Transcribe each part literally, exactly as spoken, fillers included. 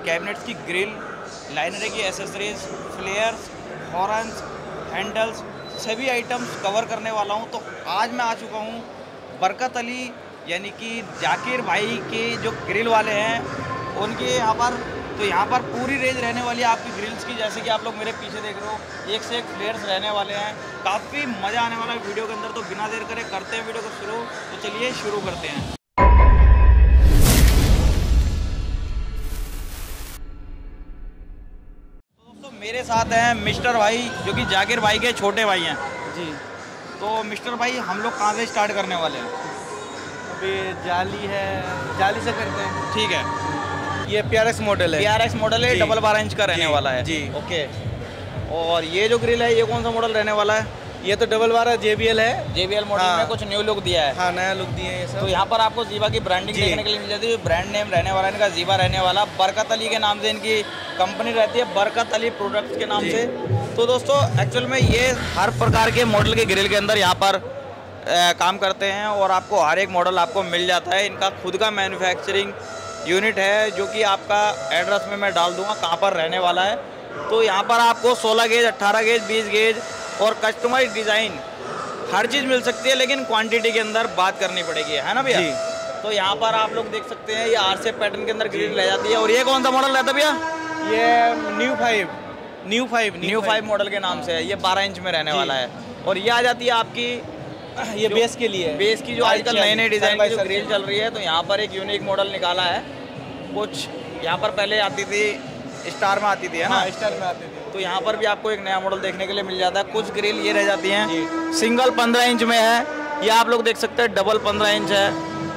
Cabinets की grill, liner की accessories, flares, horns, handles, सभी आइटम्स कवर करने वाला हूं। तो आज मैं आ चुका हूं बरकत अली यानी कि जाकिर भाई के जो ग्रिल वाले हैं उनके यहाँ पर। तो यहाँ पर पूरी रेंज रहने वाली है आपकी ग्रिल्स की, जैसे कि आप लोग मेरे पीछे देख रहे हो, एक से एक फ्लेयर्स रहने वाले हैं। काफ़ी मज़ा आने वाला है वीडियो के अंदर। तो बिना देर करे करते हैं वीडियो को शुरू। तो चलिए शुरू करते हैं। तो दोस्तों मेरे साथ हैं मिस्टर भाई जो कि जाकिर भाई के छोटे भाई हैं जी। तो मिस्टर भाई हम लोग कहाँ से स्टार्ट करने वाले हैं? अभी जाली है, जाली से करते हैं। ठीक है, ये पी आर एक्स मॉडल है। पी आर एक्स मॉडल है, डबल बारह इंच का रहने वाला है जी। ओके। और ये जो ग्रिल है ये कौन सा मॉडल रहने वाला है? ये तो डबल बारह जे बी एल है। जे बी एल मॉडल हाँ। में कुछ न्यू लुक दिया है। हाँ, नया लुक दिए हैं ये सब। तो यहाँ पर आपको जीवा की ब्रांडिंग देखने के लिए मिल जाती है। ब्रांड नेम रहने वाला है इनका जीवा रहने वाला, बरकत अली के नाम से इनकी कंपनी रहती है, बरकत अली प्रोडक्ट्स के नाम से। तो दोस्तों एक्चुअल में ये हर प्रकार के मॉडल के ग्रिल के अंदर यहाँ पर आ, काम करते हैं और आपको हर एक मॉडल आपको मिल जाता है। इनका खुद का मैन्युफैक्चरिंग यूनिट है जो कि आपका एड्रेस में मैं डाल दूंगा कहाँ पर रहने वाला है। तो यहाँ पर आपको सोलह गेज, अट्ठारह गेज, बीस गेज और कस्टमाइज डिज़ाइन हर चीज़ मिल सकती है, लेकिन क्वांटिटी के अंदर बात करनी पड़ेगी, है ना भैया? तो यहाँ पर आप लोग देख सकते हैं ये आर सी एफ पैटर्न के अंदर ग्रिल रह जाती है। और ये कौन सा मॉडल रहता है भैया? ये new five new five new five model के नाम से है। ये बारह इंच में रहने वाला है। और ये आ जाती है आपकी ये बेस के लिए, बेस की जो आजकल नए नए डिज़ाइन की जो ग्रिल चल रही है। तो यहाँ पर एक यूनिक मॉडल निकाला है कुछ। यहाँ पर पहले आती थी स्टार में आती थी, है ना? हाँ, स्टार में आती थी। तो यहाँ पर भी आपको एक नया मॉडल देखने के लिए मिल जाता है। कुछ ग्रिल ये रह जाती हैं सिंगल पंद्रह इंच में है, ये आप लोग देख सकते हैं डबल पंद्रह इंच है,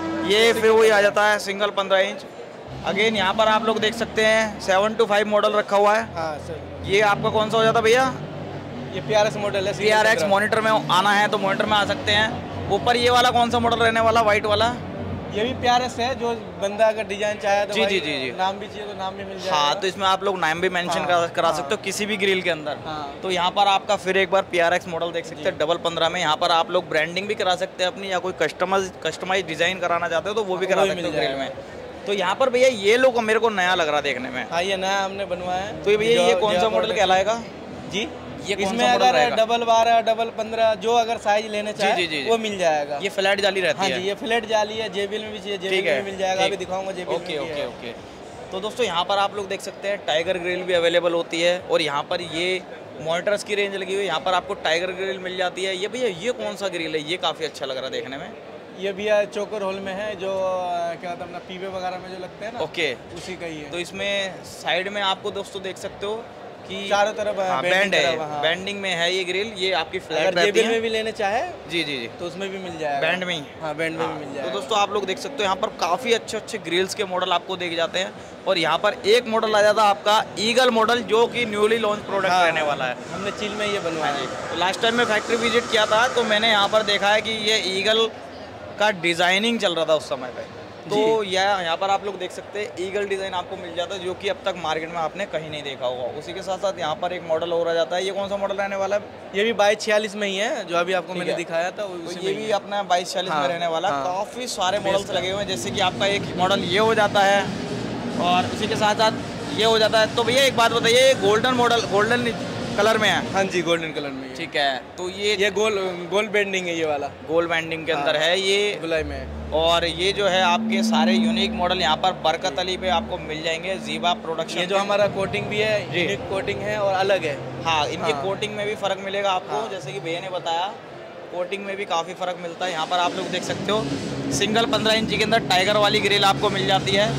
ये फिर वही आ जाता है सिंगल पंद्रह इंच। अगेन यहाँ पर आप लोग देख सकते हैं सेवन टू फाइव मॉडल रखा हुआ है। हाँ सर। ये आपका कौन सा हो जाता है भैया? ये पी आर एक्स मॉडल है। पी आर एक्स मॉनिटर में आना है तो मॉनिटर में आ सकते हैं। ऊपर ये वाला कौन सा मॉडल रहने वाला, वाइट वाला? ये भी पी आर एक्स है। जो बंदा अगर डिजाइन चाहे तो जी जी जी जी नाम भी चाहिए तो नाम भी मिल जाएगा। हाँ, तो इसमें आप लोग नाम भी मेंशन हाँ, करा, करा हाँ, सकते हो किसी भी ग्रिल के अंदर। हाँ। तो यहाँ पर आपका फिर एक बार पी आर एक्स मॉडल देख सकते हैं डबल पंद्रह में। यहाँ पर आप लोग ब्रांडिंग भी करा सकते हैं अपनी, या कोई कस्टमाइज कस्टमाइज डिजाइन कराना चाहते हो तो वो भी करा सकते हो ग्रिल में। तो यहाँ पर भैया ये लोग मेरे को नया लग रहा देखने में। हाँ, ये नया हमने बनवाया है। तो भैया ये कौन सा मॉडल कहलाएगा जी? ये इसमें अगर डबल बारह, डबल पंद्रह जो अगर साइज लेने चाहे जी, जी, जी। वो मिल जाएगा। ये फ्लैट जाली रहती हाँ है? जी, ये फ्लैट जाली है। जेबीएल में भी चाहिए, जेबीएल में भी मिल जाएगा। अभी दिखाऊंगा जेबीएल में। Okay okay okay. तो दोस्तों यहाँ पर आप लोग देख सकते हैं टाइगर ग्रिल भी अवेलेबल होती है। और यहाँ पर ये मॉनिटर्स की रेंज लगी हुई है। यहाँ पर आपको टाइगर ग्रिल मिल जाती है। ये भैया ये कौन सा ग्रिल है? ये काफ़ी अच्छा लग रहा है देखने में। ये भी चोकर होल में है, जो क्या होता है अपना पीवे वगैरह में जो लगते हैं ना, ओके, उसी का ही है। तो इसमें साइड में आपको दोस्तों देख सकते हो कि चारों तरफ हाँ, बैंड है, बैंडिंग में है ये ग्रिल। ये आपकी फ्लैट रहती है। में भी लेने चाहे जी जी जी तो उसमें भी मिल जाएगा, बैंड में ही। हाँ, बैंड में भी मिल जाएगा। तो दोस्तों आप लोग देख सकते हो यहाँ पर काफ़ी अच्छे अच्छे ग्रिल्स के मॉडल आपको देखे जाते हैं। और यहाँ पर एक मॉडल आ जाता है आपका ईगल मॉडल, जो कि न्यूली लॉन्च प्रोडक्ट हाँ, रहने वाला है। हमने चील में ये बनवाया है। तो लास्ट टाइम मैं फैक्ट्री विजिट किया था तो मैंने यहाँ पर देखा है कि ये ईगल का डिज़ाइनिंग चल रहा था उस समय पे। तो यह यहाँ पर आप लोग देख सकते हैं ईगल डिज़ाइन आपको मिल जाता है, जो कि अब तक मार्केट में आपने कहीं नहीं देखा होगा। उसी के साथ साथ यहाँ पर एक मॉडल और आ जाता है। ये कौन सा मॉडल रहने वाला है? ये भी बाईस छियालीस में ही है, जो अभी आपको मैंने दिखाया था। तो ये भी अपना बाईस चालीस में रहने वाला। काफ़ी सारे मॉडल्स लगे हुए हैं, जैसे कि आपका एक मॉडल ये हो जाता है और उसी के साथ साथ ये हो जाता है। तो भैया एक बात बताइए, गोल्डन मॉडल गोल्डन कलर में है? हाँ जी, गोल्डन कलर में। ठीक है, तो ये ये गोल गोल बैंडिंग है, ये वाला गोल बैंडिंग के अंदर है ये गुलाई में। और ये जो है आपके सारे यूनिक मॉडल यहाँ पर बरकत अली पे आपको मिल जाएंगे, जीवा प्रोडक्शन। ये जो हमारा कोटिंग भी है, यूनिक कोटिंग है और अलग है। हाँ, इनकी हाँ। कोटिंग में भी फ़र्क मिलेगा आपको। हाँ। जैसे कि भैया ने बताया कोटिंग में भी काफ़ी फ़र्क मिलता है। यहाँ पर आप लोग देख सकते हो सिंगल पंद्रह इंची के अंदर टाइगर वाली ग्रिल आपको मिल जाती है।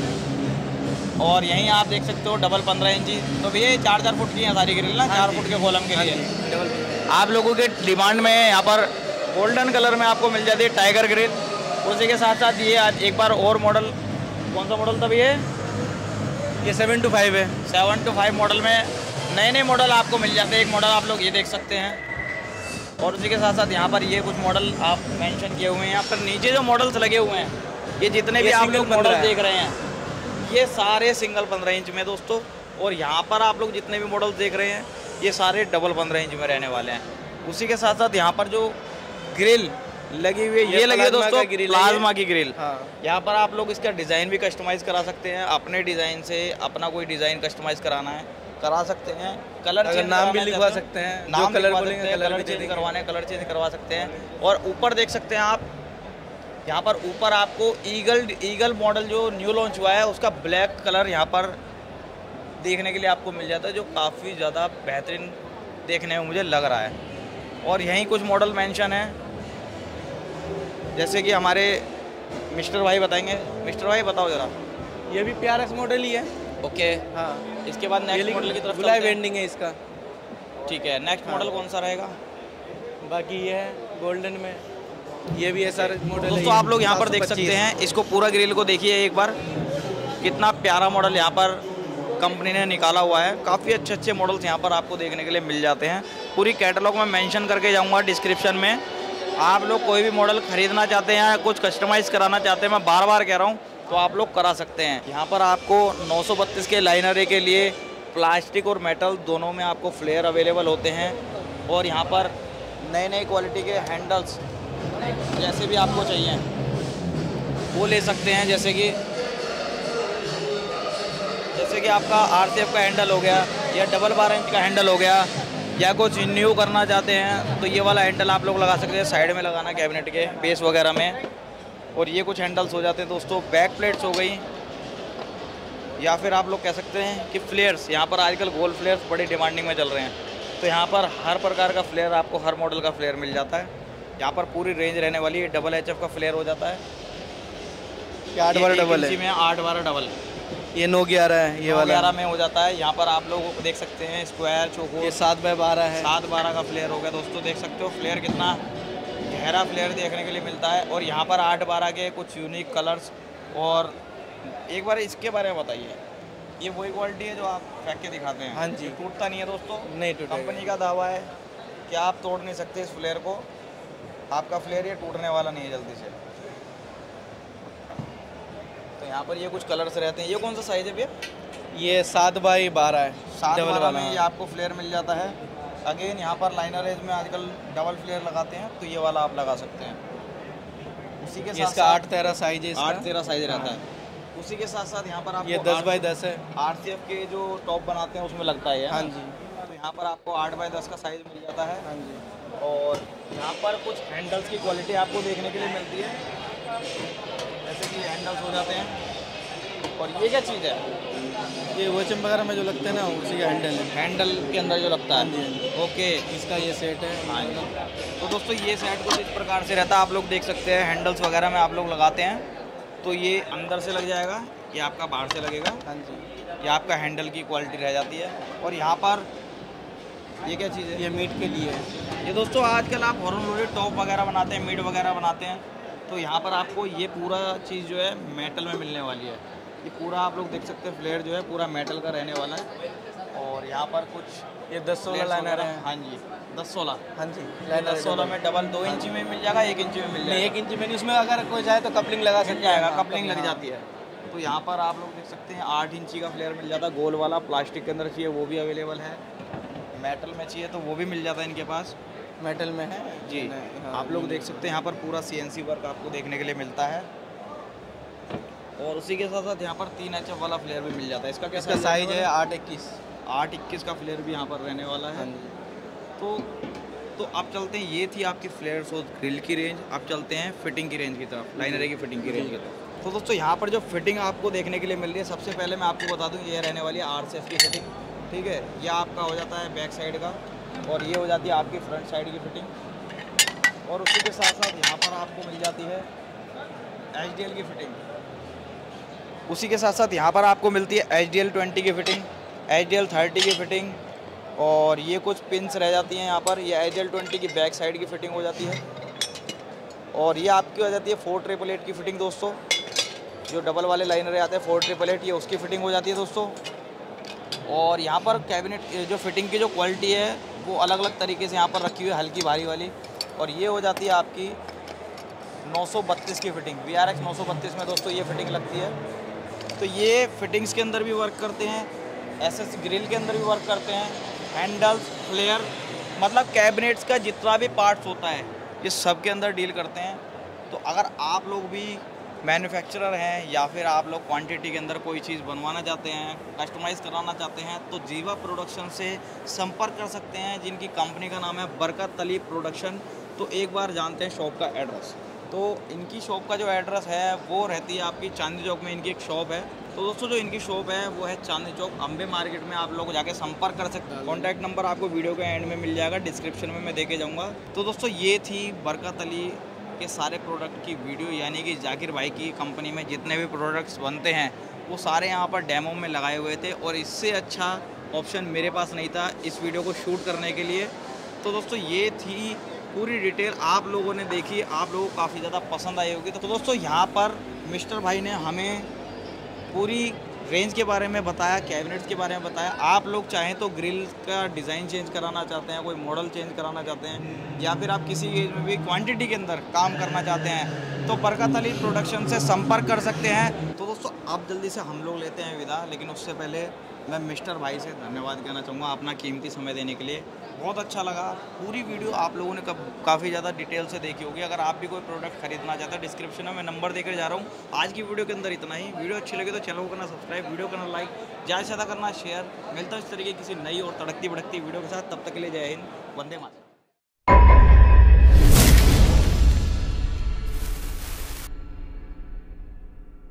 और यहीं आप देख सकते हो डबल पंद्रह इंची। तो भैया चार चार फुट की है सारी ग्रिल ना, चार फुट के कॉलम के लिए। आप लोगों के डिमांड में यहाँ पर गोल्डन कलर में आपको मिल जाती है टाइगर ग्रिल। उसी के साथ साथ ये आज एक बार और मॉडल, कौन सा मॉडल था भैया? ये सेवन टू फाइव है। सेवन टू फाइव मॉडल में नए नए मॉडल आपको मिल जाते हैं। एक मॉडल आप लोग ये देख सकते हैं। और उसी के साथ साथ यहाँ पर ये कुछ मॉडल आप मेंशन किए हुए हैं। यहाँ पर नीचे जो मॉडल्स लगे हुए हैं, ये जितने भी आप लोग मॉडल देख रहे हैं, ये सारे सिंगल पंद्रह इंच में दोस्तों। और यहाँ पर आप लोग जितने भी मॉडल्स देख रहे हैं, ये सारे डबल पंद्रह इंच में रहने वाले हैं। उसी के साथ साथ यहाँ पर जो ग्रिल लगी हुई है। ये लगी है दोस्तों प्लाज्मा की ग्रिल। हाँ। यहाँ पर आप लोग इसका डिज़ाइन भी कस्टमाइज़ करा सकते हैं, अपने डिज़ाइन से अपना कोई डिज़ाइन कस्टमाइज़ कराना है करा सकते हैं। कलर चेंज नाम भी लिखवा सकते हैं, नाम कलर लिखवा बोलेंगे सकते हैं, कलर चेंज करवाने कलर चेंज करवा सकते हैं। और ऊपर देख सकते हैं आप, यहाँ पर ऊपर आपको ईगल ईगल मॉडल जो न्यू लॉन्च हुआ है उसका ब्लैक कलर यहाँ पर देखने के लिए आपको मिल जाता है, जो काफ़ी ज़्यादा बेहतरीन देखने में मुझे लग रहा है। और यहीं कुछ मॉडल मेंशन है, जैसे कि हमारे मिस्टर भाई बताएंगे। मिस्टर भाई बताओ ज़रा। ये भी पी आर एक्स मॉडल ही है। ओके हाँ। इसके बाद नेक्स्ट मॉडल की तरफ गुलाब वेंडिंग है इसका। ठीक है, नेक्स्ट हाँ। मॉडल कौन सा रहेगा? बाकी ये है गोल्डन में, ये भी ऐसा मॉडल। दोस्तों आप लोग यहाँ पर देख सकते हैं, इसको पूरा ग्रिल को देखिए एक बार, कितना प्यारा मॉडल यहाँ पर कंपनी ने निकाला हुआ है। काफ़ी अच्छे अच्छे मॉडल्स यहाँ पर आपको देखने के लिए मिल जाते हैं। पूरी कैटलॉग में मेंशन करके जाऊँगा डिस्क्रिप्शन में। आप लोग कोई भी मॉडल खरीदना चाहते हैं या कुछ कस्टमाइज़ कराना चाहते हैं, मैं बार बार कह रहा हूँ, तो आप लोग करा सकते हैं। यहाँ पर आपको नौ सौ बत्तीस के लाइनर के लिए प्लास्टिक और मेटल दोनों में आपको फ्लेयर अवेलेबल होते हैं। और यहाँ पर नए नए क्वालिटी के हैंडल्स जैसे भी आपको चाहिए वो ले सकते हैं। जैसे कि जैसे कि आपका आर सी एफ का हैंडल हो गया, या डबल बारह इंच का हैंडल हो गया, या कुछ न्यू करना चाहते हैं तो ये वाला हैंडल आप लोग लगा सकते हैं। साइड में लगाना कैबिनेट के बेस वगैरह में। और ये कुछ हैंडल्स हो जाते हैं दोस्तों, बैक प्लेट्स हो गई, या फिर आप लोग कह सकते हैं कि फ्लेयर्स। यहाँ पर आजकल गोल फ्लेयर्स बड़े डिमांडिंग में चल रहे हैं, तो यहाँ पर हर प्रकार का फ्लेयर आपको, हर मॉडल का फ्लेयर मिल जाता है। यहाँ पर पूरी रेंज रहने वाली है। डबल एच एफ का फ्लेयर हो जाता है, आठ बारह डबल है में आठ बारह डबल। ये नौ ग्यारह है, ये वाला ग्यारह में हो जाता है। यहाँ पर आप लोग देख सकते हैं स्क्वायर चौको, ये सात बाय बारह है। सात बारह का फ्लेयर हो गया दोस्तों। देख सकते हो फ्लेयर कितना गहरा फ्लेयर देखने के लिए मिलता है। और यहाँ पर आठ बारह के कुछ यूनिक कलर्स। और एक बार इसके बारे में बताइए, ये वही क्वालिटी है जो आप फेंक के दिखाते हैं? हाँ जी। टूटता नहीं है दोस्तों, नहीं टूटेगा। कंपनी का दावा है कि आप तोड़ नहीं सकते इस फ्लेयर को। आपका फ्लेयर ये टूटने वाला नहीं है जल्दी से। तो यहाँ पर ये कुछ कलर्स रहते हैं। ये कौन सा साइज है भैया? ये सात बाई बारह है। सात बारह में ये आपको फ्लेयर मिल जाता है। अगेन यहाँ पर लाइनर एज में आजकल डबल फ्लेयर लगाते हैं, तो ये वाला आप लगा सकते हैं। उसी के साथ इसका आठ तेरह साइज है। आठ तेरह साइज रहता है। उसी के साथ साथ यहाँ पर आप ये दस बाई दस है। आर सी एफ के जो टॉप बनाते हैं उसमें लगता है। हाँ जी। तो यहाँ पर आपको आठ बाई दस का साइज मिल जाता है। हाँ जी। और यहाँ पर कुछ हैंडल्स की क्वालिटी आपको देखने के लिए मिलती है, जैसे कि हैंडल्स हो जाते हैं। और ये क्या चीज़ है? ये वॉचम वगैरह में जो लगते हैं ना, उसी का हैंडल है। हैंडल के अंदर जो लगता है। हाँ जी। ओके, इसका ये सेट है। हाँ। तो दोस्तों ये सेट कुछ इस प्रकार से रहता है, आप लोग देख सकते हैं। हैंडल्स वगैरह में आप लोग लगाते हैं तो ये अंदर से लग जाएगा, ये आपका बाहर से लगेगा। हाँ जी। ये आपका हैंडल की क्वालिटी रह जाती है। और यहाँ पर ये क्या चीज़ है? ये मीट के लिए है। ये दोस्तों आजकल आप हॉरर लोडेड टॉप वगैरह बनाते हैं, मीट वगैरह बनाते हैं, तो यहाँ पर आपको ये पूरा चीज़ जो है मेटल में मिलने वाली है। ये पूरा आप लोग देख सकते हैं फ्लेयर जो है पूरा मेटल का रहने वाला है। और यहाँ पर कुछ ये दस सोलह लाइनर है। हाँ जी, दस सोलह। हाँ जी। दस सोलह में डबल दो इंच में मिल जाएगा, एक इंच में मिल जाएगा। एक इंच में नहीं, उसमें अगर कोई जाए तो कपलिंग लगा मिल जाएगा, कपलिंग लग जाती है। तो यहाँ पर आप लोग देख सकते हैं आठ इंची का फ्लेयर मिल जाता है। गोल वाला प्लास्टिक के अंदर चाहिए वो भी अवेलेबल है, मेटल में चाहिए तो वो भी मिल जाता है इनके पास। मेटल में है जी। हाँ, आप लोग देख सकते हैं यहाँ पर पूरा सी एन सी वर्क आपको देखने के लिए मिलता है। और उसी के साथ साथ यहाँ पर तीन एच एफ वाला फ्लेयर भी मिल जाता है। इसका कैसा साइज है? आठ इक्कीस। आठ इक्कीस का फ्लेयर भी यहाँ पर रहने वाला है। तो तो आप चलते हैं, ये थी आपकी फ्लेयर्स और ग्रिल की रेंज। आप चलते हैं फिटिंग की रेंज की तरफ, लाइनर की फिटिंग की रेंज की तरफ। तो दोस्तों यहाँ पर जो फिटिंग आपको देखने के लिए मिल रही है, सबसे पहले मैं आपको बता दूँ ये रहने वाली है आर सी एफ की फिटिंग। ठीक है, यह आपका हो जाता है बैक साइड का, और ये हो जाती है आपकी फ्रंट साइड की फिटिंग। और उसी के साथ साथ यहाँ पर आपको मिल जाती है एच डी एल की फिटिंग। उसी के साथ साथ यहाँ पर आपको मिलती है एच डी एल ट्वेंटी की fitting, H D L thirty की फिटिंग। और ये कुछ पिंस रह जाती हैं यहाँ पर। ये एच डी एल ट्वेंटी की बैक साइड की फिटिंग हो जाती है। और ये आपकी हो जाती है फोर ट्रिपल एट की फिटिंग दोस्तों। जो डबल वाले लाइनर आते हैं फोर ट्रिपल एट, ये उसकी फिटिंग हो जाती है दोस्तों। और यहाँ पर कैबिनेट जो फिटिंग की जो क्वालिटी है वो अलग अलग तरीके से यहाँ पर रखी हुई है, हल्की भारी वाली। और ये हो जाती है आपकी नौ सौ बत्तीस की फिटिंग, वी आर एक्स नौ सौ बत्तीस में दोस्तों ये फिटिंग लगती है। तो ये फिटिंग्स के अंदर भी वर्क करते हैं, एस एस ग्रिल के अंदर भी वर्क करते हैं, हैंडल्स, फ्लेयर, मतलब कैबिनेट्स का जितना भी पार्ट्स होता है ये सब के अंदर डील करते हैं। तो अगर आप लोग भी मैन्युफैक्चरर हैं या फिर आप लोग क्वांटिटी के अंदर कोई चीज़ बनवाना चाहते हैं, कस्टमाइज़ कराना चाहते हैं, तो जीवा प्रोडक्शन से संपर्क कर सकते हैं, जिनकी कंपनी का नाम है बरकत अली प्रोडक्शन। तो एक बार जानते हैं शॉप का एड्रेस। तो इनकी शॉप का जो एड्रेस है वो रहती है आपकी चांदनी चौक में इनकी एक शॉप है। तो दोस्तों जो इनकी शॉप है वो है चांदनी चौक अम्बे मार्केट में, आप लोग जाके संपर्क कर सकते हैं। कॉन्टैक्ट नंबर आपको वीडियो के एंड में मिल जाएगा, डिस्क्रिप्शन में मैं देके जाऊँगा। तो दोस्तों ये थी बरकत अली के सारे प्रोडक्ट की वीडियो, यानी कि जाकिर भाई की कंपनी में जितने भी प्रोडक्ट्स बनते हैं वो सारे यहाँ पर डेमो में लगाए हुए थे, और इससे अच्छा ऑप्शन मेरे पास नहीं था इस वीडियो को शूट करने के लिए। तो दोस्तों ये थी पूरी डिटेल, आप लोगों ने देखी, आप लोगों को काफ़ी ज़्यादा पसंद आई होगी। तो दोस्तों यहाँ पर मिस्टर भाई ने हमें पूरी रेंज के बारे में बताया, कैबिनेट्स के बारे में बताया। आप लोग चाहें तो ग्रिल का डिज़ाइन चेंज कराना चाहते हैं, कोई मॉडल चेंज कराना चाहते हैं, या फिर आप किसी एज में भी क्वांटिटी के अंदर काम करना चाहते हैं, तो बरकत अली प्रोडक्शन से संपर्क कर सकते हैं। तो दोस्तों अब जल्दी से हम लोग लेते हैं विदा, लेकिन उससे पहले मैं मिस्टर भाई से धन्यवाद कहना चाहूँगा अपना कीमती समय देने के लिए। बहुत अच्छा लगा। पूरी वीडियो आप लोगों ने कब काफ़ी ज़्यादा डिटेल से देखी होगी। अगर आप भी कोई प्रोडक्ट खरीदना चाहते हैं, डिस्क्रिप्शन में मैं नंबर देकर जा रहा हूँ। आज की वीडियो के अंदर इतना ही। वीडियो अच्छी लगे तो चैनल को करना सब्सक्राइब, वीडियो करना लाइक, ज़्यादा से ज़्यादा करना शेयर। मिलता है इस तरीके की किसी नई और तड़कती भड़कती वीडियो के साथ। तब तक के लिए जय हिंद, वंदे मातरम।